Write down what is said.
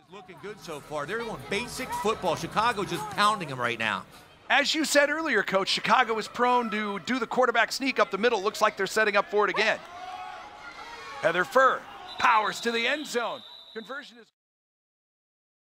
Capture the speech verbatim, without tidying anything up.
Looking good so far. They're doing basic football. Chicago just pounding them right now. As you said earlier, Coach, Chicago is prone to do the quarterback sneak up the middle. Looks like they're setting up for it again. Heather Furr powers to the end zone. Conversion is